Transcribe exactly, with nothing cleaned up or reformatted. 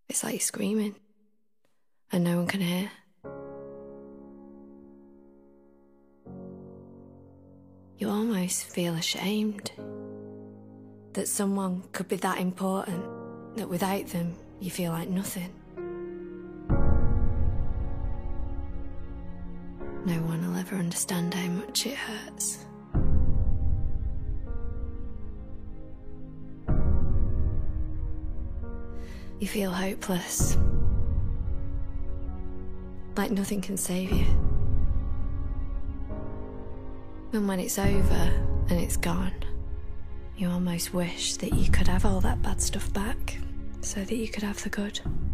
It's like you're screaming and no one can hear. You almost feel ashamed that someone could be that important, that without them you feel like nothing. No one will ever understand how much it hurts. You feel hopeless, like nothing can save you. And when it's over and it's gone, you almost wish that you could have all that bad stuff back so that you could have the good.